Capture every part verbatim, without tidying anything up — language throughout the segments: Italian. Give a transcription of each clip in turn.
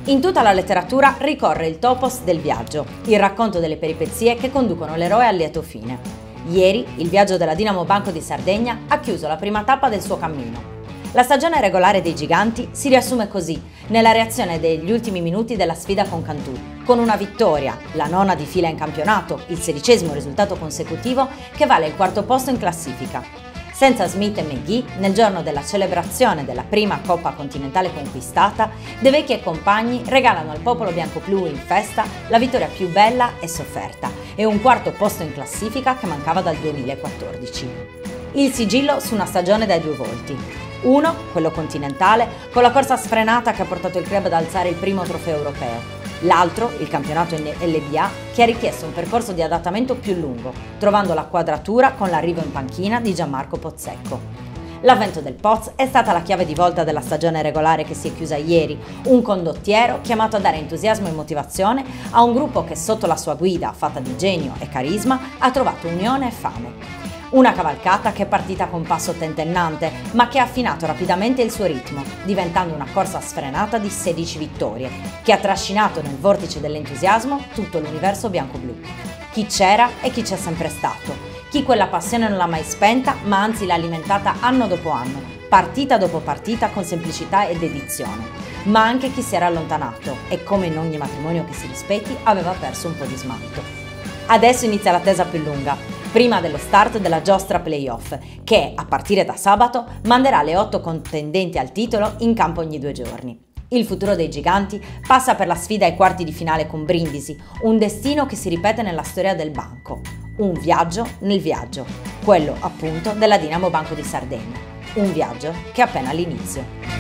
In tutta la letteratura ricorre il topos del viaggio, il racconto delle peripezie che conducono l'eroe al lieto fine. Ieri, il viaggio della Dinamo Banco di Sardegna ha chiuso la prima tappa del suo cammino. La stagione regolare dei giganti si riassume così, nella reazione degli ultimi minuti della sfida con Cantù, con una vittoria, la nona di fila in campionato, il sedicesimo risultato consecutivo che vale il quarto posto in classifica. Senza Smith e McGee, nel giorno della celebrazione della prima Coppa Continentale conquistata, De Vecchi e compagni regalano al popolo biancoblu in festa la vittoria più bella e sofferta e un quarto posto in classifica che mancava dal duemilaquattordici. Il sigillo su una stagione dai due volti. Uno, quello continentale, con la corsa sfrenata che ha portato il club ad alzare il primo trofeo europeo. L'altro, il campionato in L B A, che ha richiesto un percorso di adattamento più lungo, trovando la quadratura con l'arrivo in panchina di Gianmarco Pozzecco. L'avvento del Poz è stata la chiave di volta della stagione regolare che si è chiusa ieri, un condottiero chiamato a dare entusiasmo e motivazione a un gruppo che sotto la sua guida, fatta di genio e carisma, ha trovato unione e fame. Una cavalcata che è partita con passo tentennante, ma che ha affinato rapidamente il suo ritmo, diventando una corsa sfrenata di sedici vittorie, che ha trascinato nel vortice dell'entusiasmo tutto l'universo biancoblu. Chi c'era e chi c'è sempre stato, chi quella passione non l'ha mai spenta, ma anzi l'ha alimentata anno dopo anno, partita dopo partita con semplicità e dedizione, ma anche chi si era allontanato e, come in ogni matrimonio che si rispetti, aveva perso un po' di smalto. Adesso inizia l'attesa più lunga, prima dello start della giostra playoff, che, a partire da sabato, manderà le otto contendenti al titolo in campo ogni due giorni. Il futuro dei giganti passa per la sfida ai quarti di finale con Brindisi, un destino che si ripete nella storia del banco. Un viaggio nel viaggio, quello appunto della Dinamo Banco di Sardegna. Un viaggio che è appena all'inizio.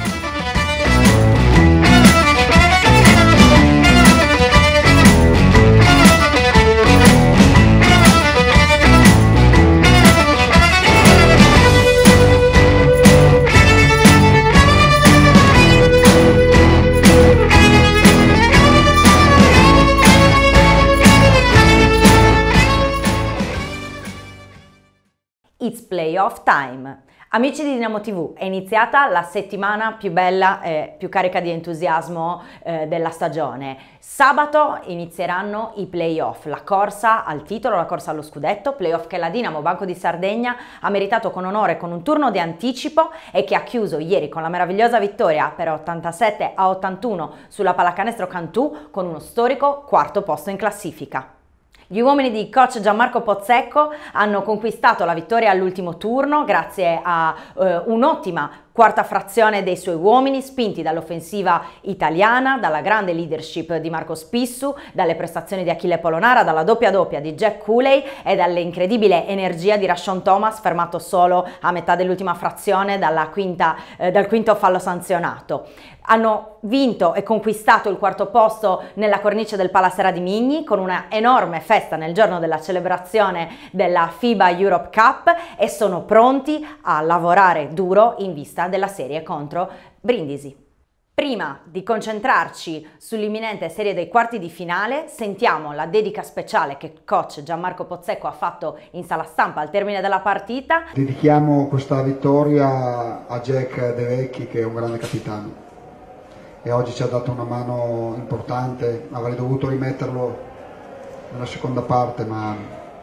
It's playoff time! Amici di Dinamo tivù, è iniziata la settimana più bella e più carica di entusiasmo eh, della stagione. Sabato inizieranno i playoff, la corsa al titolo, la corsa allo scudetto, playoff che la Dinamo Banco di Sardegna ha meritato con onore con un turno di anticipo e che ha chiuso ieri con la meravigliosa vittoria per ottantasette a ottantuno sulla pallacanestro Cantù con uno storico quarto posto in classifica. Gli uomini di coach Gianmarco Pozzecco hanno conquistato la vittoria all'ultimo turno grazie a eh, un'ottima quarta frazione dei suoi uomini, spinti dall'offensiva italiana, dalla grande leadership di Marco Spissu, dalle prestazioni di Achille Polonara, dalla doppia doppia di Jack Cooley e dall'incredibile energia di Rashawn Thomas, fermato solo a metà dell'ultima frazione dalla quinta, eh, dal quinto fallo sanzionato. Hanno vinto e conquistato il quarto posto nella cornice del Palasera di Migni con una enorme festa nel giorno della celebrazione della FIBA Europe Cup e sono pronti a lavorare duro in vista della serie contro Brindisi. Prima di concentrarci sull'imminente serie dei quarti di finale, sentiamo la dedica speciale che coach Gianmarco Pozzecco ha fatto in sala stampa al termine della partita. Dedichiamo questa vittoria a Jack De Vecchi, che è un grande capitano e oggi ci ha dato una mano importante. Avrei dovuto rimetterlo nella seconda parte, ma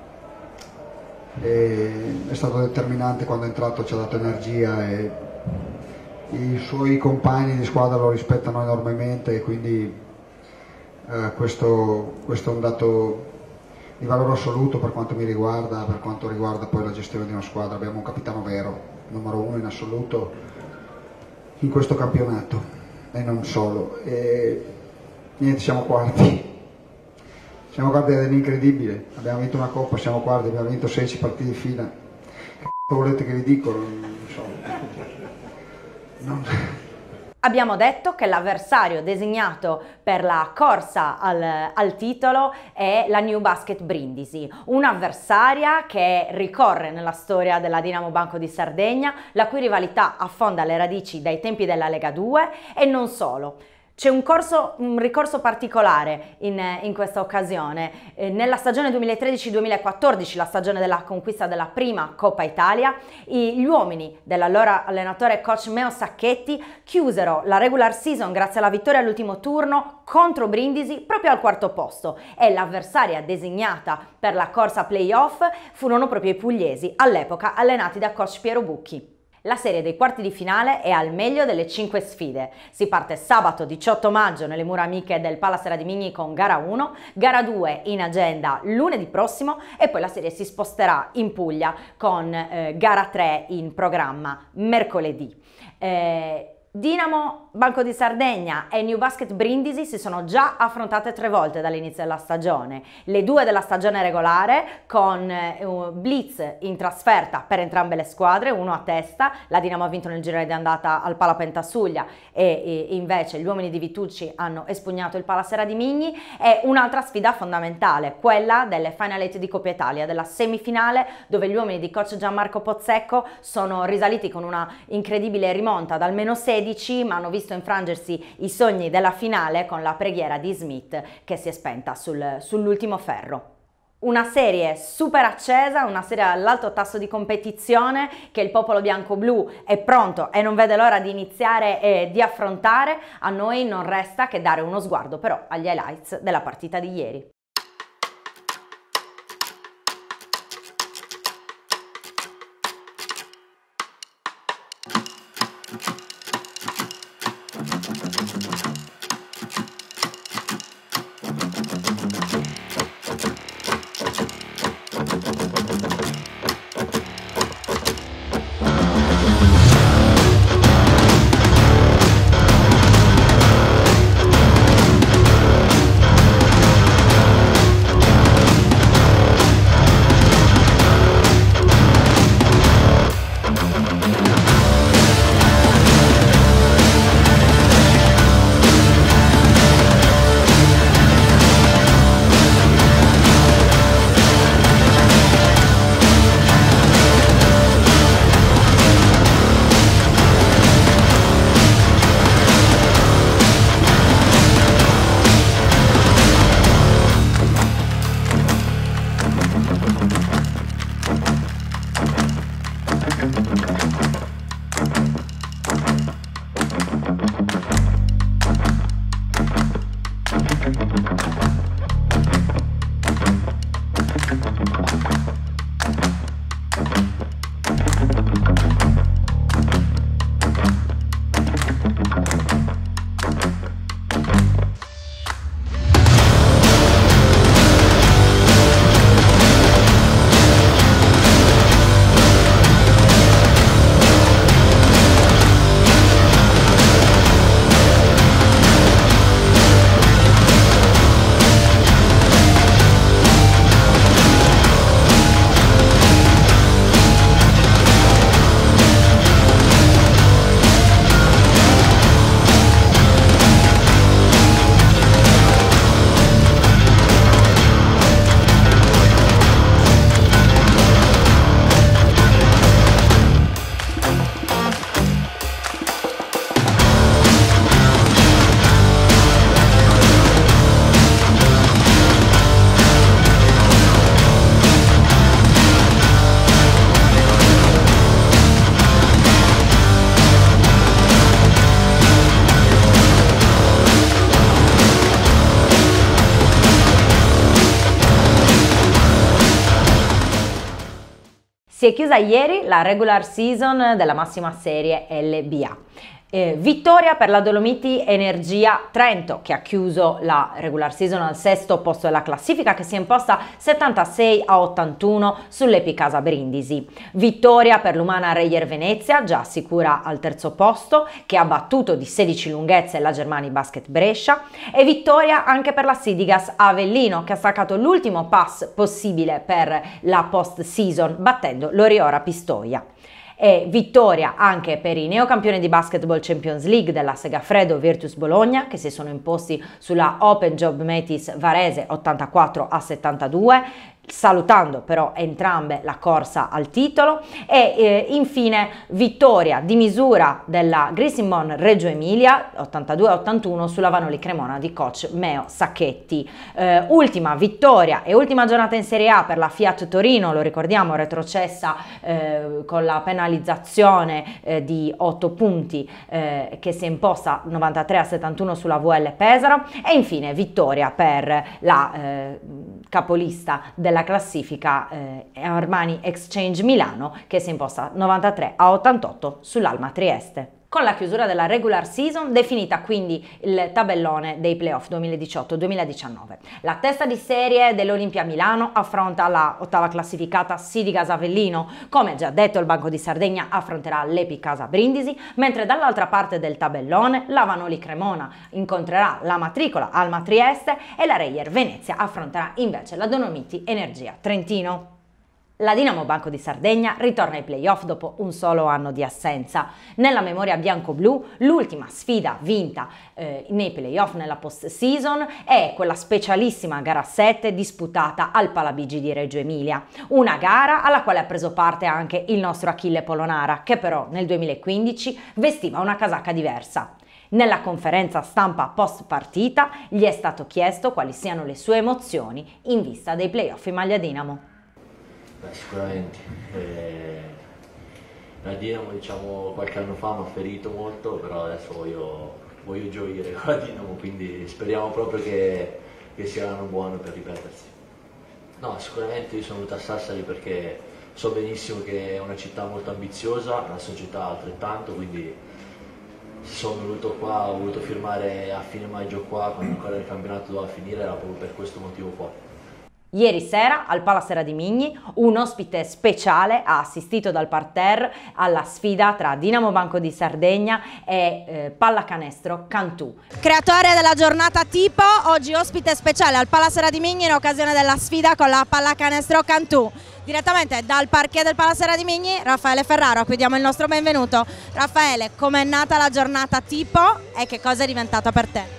è, è stato determinante quando è entrato, ci ha dato energia e i suoi compagni di squadra lo rispettano enormemente e quindi eh, questo, questo è un dato di valore assoluto per quanto mi riguarda, per quanto riguarda poi la gestione di una squadra. Abbiamo un capitano vero, numero uno in assoluto in questo campionato e non solo. E niente, siamo quarti. Siamo quarti ed è incredibile. Abbiamo vinto una coppa, siamo quarti, abbiamo vinto sedici partite di fila. Che c***o volete che vi dico? Non so. Non... Abbiamo detto che l'avversario designato per la corsa al, al titolo è la New Basket Brindisi, un'avversaria che ricorre nella storia della Dinamo Banco di Sardegna, la cui rivalità affonda le radici dai tempi della Lega due e non solo. C'è un, corso, un ricorso particolare in, in questa occasione. Eh, nella stagione duemilatredici duemilaquattordici, la stagione della conquista della prima Coppa Italia, gli uomini dell'allora allenatore coach Meo Sacchetti chiusero la regular season grazie alla vittoria all'ultimo turno contro Brindisi proprio al quarto posto, e l'avversaria designata per la corsa playoff furono proprio i pugliesi, all'epoca allenati da coach Piero Bucchi. La serie dei quarti di finale è al meglio delle cinque sfide. Si parte sabato diciotto maggio nelle mura amiche del Pala Serradimini con gara uno, gara due in agenda lunedì prossimo, e poi la serie si sposterà in Puglia con eh, gara tre in programma mercoledì. Eh, Dinamo Banco di Sardegna e New Basket Brindisi si sono già affrontate tre volte dall'inizio della stagione, le due della stagione regolare con uh, blitz in trasferta per entrambe le squadre, uno a testa. La Dinamo ha vinto nel girone di andata al Pala Pentasuglia e, e invece gli uomini di Vitucci hanno espugnato il Pala Serradimini, e un'altra sfida fondamentale, quella delle Final Eight di Coppa Italia, della semifinale, dove gli uomini di coach Gianmarco Pozzecco sono risaliti con una incredibile rimonta dal meno sedici, ma hanno visto infrangersi i sogni della finale con la preghiera di Smith che si è spenta sul, sull'ultimo ferro. Una serie super accesa, una serie all'alto tasso di competizione che il popolo bianco-blu è pronto e non vede l'ora di iniziare e di affrontare. A noi non resta che dare uno sguardo però agli highlights della partita di ieri. Si è chiusa ieri la regular season della massima serie L B A. Eh, vittoria per la Dolomiti Energia Trento, che ha chiuso la regular season al sesto posto della classifica, che si è imposta settantasei a ottantuno sull'Epicasa Brindisi. Vittoria per l'Umana Reyer Venezia, già sicura al terzo posto, che ha battuto di sedici lunghezze la Germani Basket Brescia, e vittoria anche per la Sidigas Avellino, che ha staccato l'ultimo pass possibile per la post season battendo l'Oriora Pistoia. E vittoria anche per i neocampioni di Basketball Champions League della Segafredo Virtus Bologna, che si sono imposti sulla Open Job Metis Varese ottantaquattro a settantadue. salutando però entrambe la corsa al titolo, e eh, infine vittoria di misura della Grissimon Reggio Emilia ottantadue a ottantuno sulla Vanoli Cremona di coach Meo Sacchetti. Eh, ultima vittoria e ultima giornata in Serie A per la Fiat Torino, lo ricordiamo, retrocessa eh, con la penalizzazione eh, di otto punti eh, che si è imposta novantatré a settantuno sulla V L Pesaro, e infine vittoria per la eh, capolista della classifica eh, Armani Exchange Milano, che si è imposta novantatré a ottantotto sull'Alma Trieste. Con la chiusura della regular season definita quindi il tabellone dei playoff duemiladiciotto duemiladiciannove. La testa di serie dell'Olimpia Milano affronta la ottava classificata Sidigas Avellino, come già detto il Banco di Sardegna affronterà l'Epic Casa Brindisi, mentre dall'altra parte del tabellone la Vanoli Cremona incontrerà la Matricola Alma Trieste e la Reyer Venezia affronterà invece la Dolomiti Energia Trentino. La Dinamo Banco di Sardegna ritorna ai playoff dopo un solo anno di assenza. Nella memoria bianco-blu, l'ultima sfida vinta eh, nei playoff nella post-season è quella specialissima gara sette disputata al Palabigi di Reggio Emilia. Una gara alla quale ha preso parte anche il nostro Achille Polonara, che però nel duemilaquindici vestiva una casacca diversa. Nella conferenza stampa post partita gli è stato chiesto quali siano le sue emozioni in vista dei playoff in maglia Dinamo. Beh, sicuramente. Eh, la Dinamo, diciamo, qualche anno fa mi ha ferito molto, però adesso voglio, voglio gioire con la Dinamo, quindi speriamo proprio che, che sia l'anno buono per ripetersi. No, sicuramente io sono venuto a Sassari perché so benissimo che è una città molto ambiziosa, una società altrettanto, quindi sono venuto qua, ho voluto firmare a fine maggio qua, quando ancora il campionato doveva finire, era proprio per questo motivo qua. Ieri sera al Palasera di Migni un ospite speciale ha assistito dal parterre alla sfida tra Dinamo Banco di Sardegna e eh, Pallacanestro Cantù. Creatore della giornata tipo, oggi ospite speciale al Palasera di Migni in occasione della sfida con la Pallacanestro Cantù. Direttamente dal parquet del Palasera di Migni, Raffaele Ferraro, a cui diamo il nostro benvenuto. Raffaele, com'è nata la giornata tipo e che cosa è diventata per te?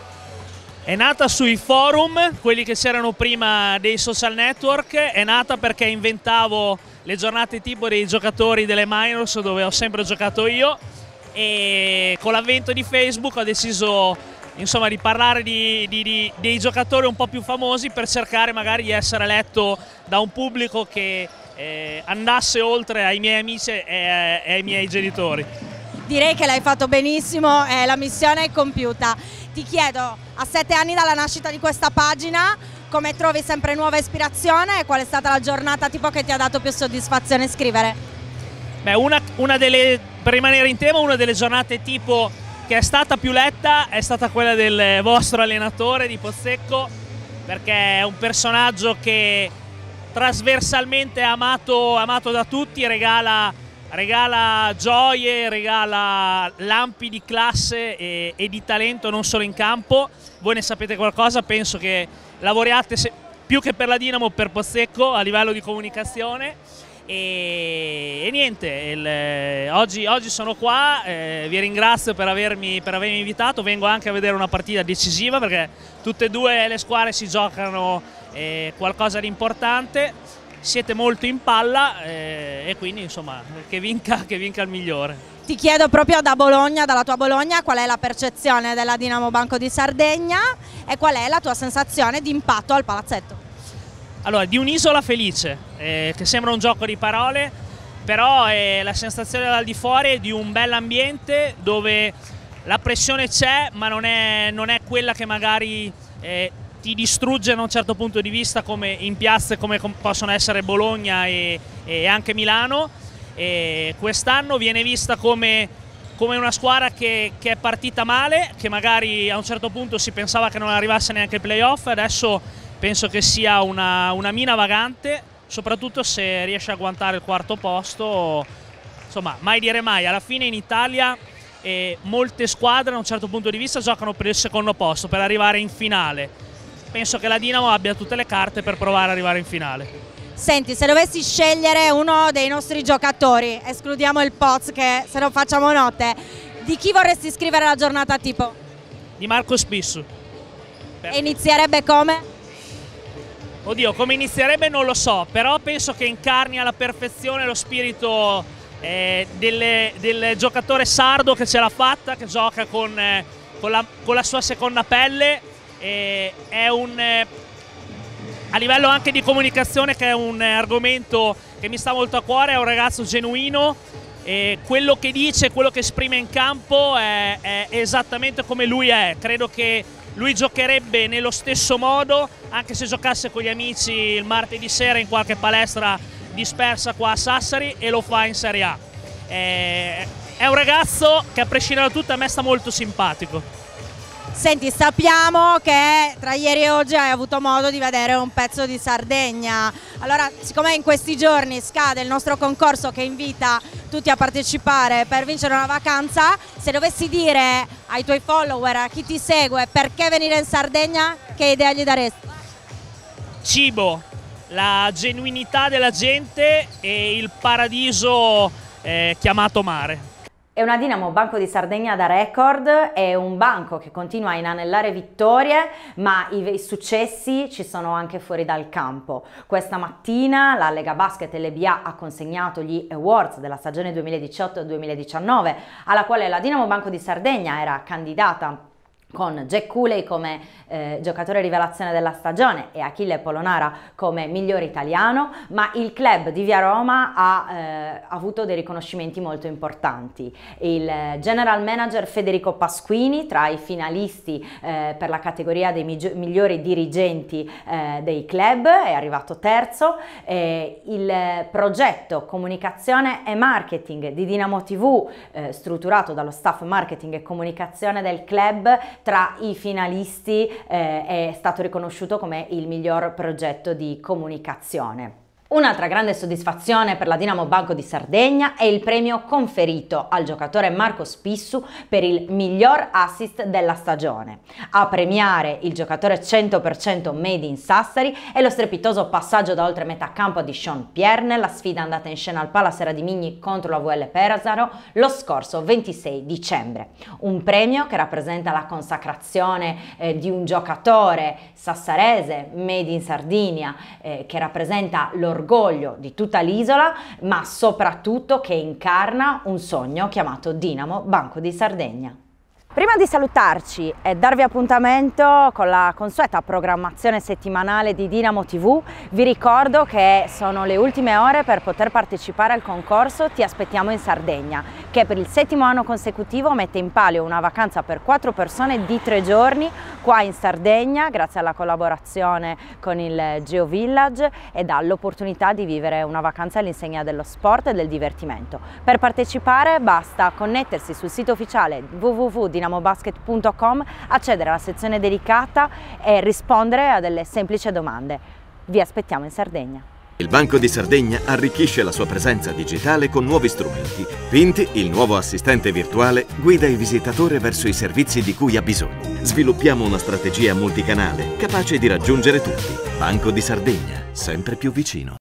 È nata sui forum, quelli che c'erano prima dei social network, è nata perché inventavo le giornate tipo dei giocatori delle minors dove ho sempre giocato io, e con l'avvento di Facebook ho deciso, insomma, di parlare di, di, di, dei giocatori un po' più famosi per cercare magari di essere letto da un pubblico che eh, andasse oltre ai miei amici e, e ai miei genitori. Direi che l'hai fatto benissimo e la missione è compiuta. Ti chiedo, a sette anni dalla nascita di questa pagina, come trovi sempre nuova ispirazione e qual è stata la giornata tipo che ti ha dato più soddisfazione scrivere? Beh, una, una delle, per rimanere in tema, una delle giornate tipo che è stata più letta è stata quella del vostro allenatore di Pozzecco, perché è un personaggio che trasversalmente è amato, amato da tutti, regala regala gioie, regala lampi di classe e, e di talento non solo in campo. Voi ne sapete qualcosa, penso che lavoriate se, più che per la Dinamo per Pozzecco a livello di comunicazione e, e niente, il, oggi, oggi sono qua, eh, vi ringrazio per avermi, per avermi invitato, vengo anche a vedere una partita decisiva perché tutte e due le squadre si giocano eh, qualcosa di importante. Siete molto in palla eh, e quindi insomma che vinca, che vinca il migliore. Ti chiedo proprio da Bologna, dalla tua Bologna, qual è la percezione della Dinamo Banco di Sardegna e qual è la tua sensazione di impatto al palazzetto? Allora, di un'isola felice, eh, che sembra un gioco di parole, però è la sensazione dal di fuori di un bell'ambiente dove la pressione c'è, ma non è, non è quella che magari eh, ti distrugge da un certo punto di vista come in piazze come possono essere Bologna e, e anche Milano. Quest'anno viene vista come, come una squadra che, che è partita male, che magari a un certo punto si pensava che non arrivasse neanche ai playoff, adesso penso che sia una, una mina vagante, soprattutto se riesce a agguantare il quarto posto. Insomma, mai dire mai, alla fine in Italia eh, molte squadre a un certo punto di vista giocano per il secondo posto, per arrivare in finale. Penso che la Dinamo abbia tutte le carte per provare ad arrivare in finale. Senti, se dovessi scegliere uno dei nostri giocatori, escludiamo il Poz che se no facciamo notte, di chi vorresti scrivere la giornata tipo? Di Marco Spissu. E inizierebbe come? Oddio, come inizierebbe non lo so, però penso che incarni alla perfezione lo spirito eh, del, del giocatore sardo che ce l'ha fatta, che gioca con, eh, con, la, con la sua seconda pelle. Eh, è un, eh, a livello anche di comunicazione, che è un eh, argomento che mi sta molto a cuore, è un ragazzo genuino. E quello che dice, quello che esprime in campo è, è esattamente come lui è. Credo che lui giocherebbe nello stesso modo anche se giocasse con gli amici il martedì sera in qualche palestra dispersa qua a Sassari, e lo fa in Serie A. È, è un ragazzo che, a prescindere da tutto, a me sta molto simpatico. Senti, sappiamo che tra ieri e oggi hai avuto modo di vedere un pezzo di Sardegna. Allora, siccome in questi giorni scade il nostro concorso che invita tutti a partecipare per vincere una vacanza, se dovessi dire ai tuoi follower, a chi ti segue, perché venire in Sardegna, che idea gli daresti? Cibo, la genuinità della gente e il paradiso eh, chiamato mare. È una Dinamo Banco di Sardegna da record, è un banco che continua a inanellare vittorie, ma i successi ci sono anche fuori dal campo. Questa mattina la Lega Basket L B A ha consegnato gli awards della stagione duemiladiciotto duemiladiciannove, alla quale la Dinamo Banco di Sardegna era candidata con Jack Cooley come eh, giocatore rivelazione della stagione e Achille Polonara come miglior italiano, ma il club di Via Roma ha eh, avuto dei riconoscimenti molto importanti. Il general manager Federico Pasquini, tra i finalisti eh, per la categoria dei migliori dirigenti eh, dei club, è arrivato terzo. Eh, il progetto comunicazione e marketing di Dinamo tivù, eh, strutturato dallo staff marketing e comunicazione del club, tra i finalisti eh, è stato riconosciuto come il miglior progetto di comunicazione. Un'altra grande soddisfazione per la Dinamo Banco di Sardegna è il premio conferito al giocatore Marco Spissu per il miglior assist della stagione. A premiare il giocatore cento per cento made in Sassari è lo strepitoso passaggio da oltre metà campo di Sean Pierre nella sfida andata in scena al Pala Radimini contro la V L Pesaro lo scorso ventisei dicembre. Un premio che rappresenta la consacrazione eh, di un giocatore sassarese made in Sardinia, eh, che rappresenta l'orgoglio di tutta l'isola, ma soprattutto che incarna un sogno chiamato Dinamo Banco di Sardegna. Prima di salutarci e darvi appuntamento con la consueta programmazione settimanale di Dinamo tivù, vi ricordo che sono le ultime ore per poter partecipare al concorso Ti aspettiamo in Sardegna, che per il settimo anno consecutivo mette in palio una vacanza per quattro persone di tre giorni qua in Sardegna, grazie alla collaborazione con il Geo Village, e dà l'opportunità di vivere una vacanza all'insegna dello sport e del divertimento. Per partecipare basta connettersi sul sito ufficiale w w w punto dinamo basket punto com, accedere alla sezione dedicata e rispondere a delle semplici domande. Vi aspettiamo in Sardegna. Il Banco di Sardegna arricchisce la sua presenza digitale con nuovi strumenti. Pinti, il nuovo assistente virtuale, guida il visitatore verso i servizi di cui ha bisogno. Sviluppiamo una strategia multicanale capace di raggiungere tutti. Banco di Sardegna, sempre più vicino.